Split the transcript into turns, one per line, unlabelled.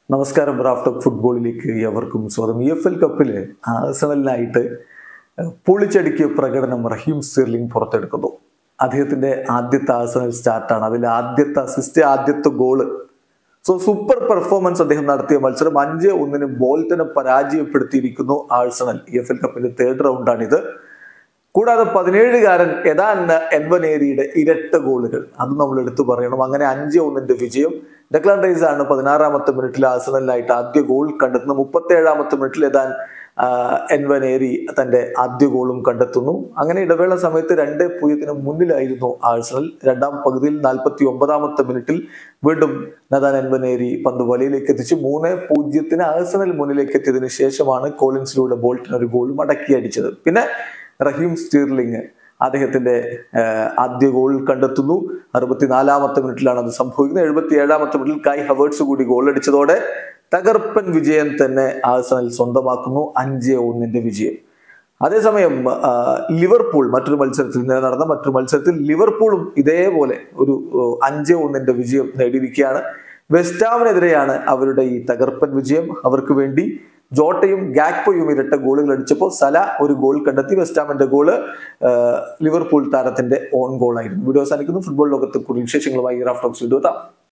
നമസ്കാരം. Raft of ഫുട്ബോളിലേക്ക് എവർക്കും സ്വാഗതം. EFL കപ്പിൽ ആഴ്സണലിനായിട്ട് പൊളിച്ചടുക്കിയ പ്രകടനം റഹീം സ്റ്റെർലിംഗ് പുറത്തെടുക്കുന്നു. അദ്ദേഹത്തിന്റെ ആദ്യത്തെ ആഴ്സണൽ സ്റ്റാർട്ടാണ്. അതിൽ ആദ്യത്തെ അസിസ്റ്റ്, ആദ്യത്തെ ഗോള്. സൂപ്പർ പെർഫോമൻസ് അദ്ദേഹം നടത്തിയ മത്സരം 5-1 ബോൾട്ടനെ പരാജയപ്പെടുത്തിയിരിക്കുന്നു ആഴ്സണൽ. EFL കപ്പിന്റെ 3rd റൗണ്ടാണിത്. കൂടാതെ 17-കാരൻ എദാൻ എൻവനേരിയുടെ ഇരട്ട ഗോളുകൾ, അത് നമ്മൾ എടുത്തു പറയണം. അങ്ങനെ 5-1 വിജയം. ഡെക്ലാൻ റൈസ് ആണ് 16ാമത്തെ മിനിറ്റിൽ ആഴ്സണലിനായിട്ട് ആദ്യ ഗോൾ കണ്ടെത്തുന്നത്. 37ാമത്തെ മിനിറ്റിൽ എദാൻ എൻവനേരി തന്റെ ആദ്യ ഗോളും കണ്ടെത്തുന്നു. അങ്ങനെ ഇടവേള സമയത്ത് 2-0 മുന്നിലായിരുന്നു ആഴ്സണൽ. രണ്ടാം പകുതിയിൽ 49ാമത്തെ മിനിറ്റിൽ വീണ്ടും നദാൻ എൻവനേരി പന്ത് വലയിലേക്ക് എത്തിച്ച് 3-0 ആഴ്സണൽ മുന്നിലേക്ക് എത്തിയതിനു ശേഷമാണ് കോളിൻസിലൂടെ ബോൾട്ടിന് ഒരു ഗോൾ മടക്കി അടിച്ചത്. പിന്നെ റഹീം സ്റ്റെർലിംഗ് അദ്ദേഹത്തിന്റെ ആദ്യ ഗോൾ കണ്ടെത്തുന്നു. 64ാമത്തെ മിനിറ്റിലാണ് അത് സംഭവിക്കുന്നത്. 77ാമത്തെ മിനിറ്റിൽ കൈ ഹവേർട്സ് കൂടി ഗോൾ അടിച്ചതോടെ തകർപ്പൻ വിജയം തന്നെ ആഴ്സണൽ സ്വന്തമാക്കുന്നു. 5-1 വിജയം. അതേസമയം ലിവർപൂൾ ഇന്നലെ നടന്ന മറ്റൊരു മത്സരത്തിൽ ലിവർപൂളും ഇതേപോലെ ഒരു 5-1 വിജയം നേടിയിരിക്കുകയാണ്. വെസ്റ്റാമിനെതിരെയാണ് അവരുടെ ഈ തകർപ്പൻ വിജയം. അവർക്ക് വേണ്ടി ജോട്ടയും ഗാക്പോയും ഇരട്ട ഗോളുകൾ അടിച്ചപ്പോൾ സല ഒരു ഗോൾ കണ്ടെത്തി. വെസ്റ്റാമിന്റെ ഗോള് ലിവർപൂൾ താരത്തിന്റെ ഓൺ ഗോൾ ആയിരുന്നു. വീഡിയോ അവസാനിക്കുന്നു. ഫുട്ബോൾ ലോകത്തെ കൂടുതൽ വിശേഷങ്ങളുമായി റാഫ്റ്റ് ഓഫ് വീഡിയോ എത്താം.